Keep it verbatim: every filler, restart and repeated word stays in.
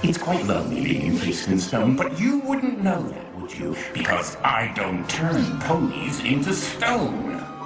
It's quite lonely being encased in stone, but you wouldn't know that, would you? Because I don't turn ponies into stone.